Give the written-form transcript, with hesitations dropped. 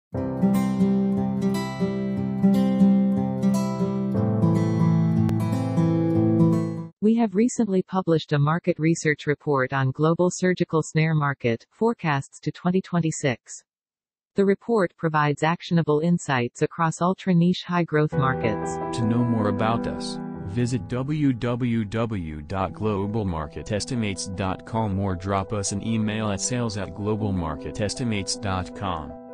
We have recently published a market research report on global surgical snare market forecasts to 2026. The report provides actionable insights across ultra-niche high-growth markets. To know more about us, visit www.globalmarketestimates.com or drop us an email at sales@globalmarketestimates.com.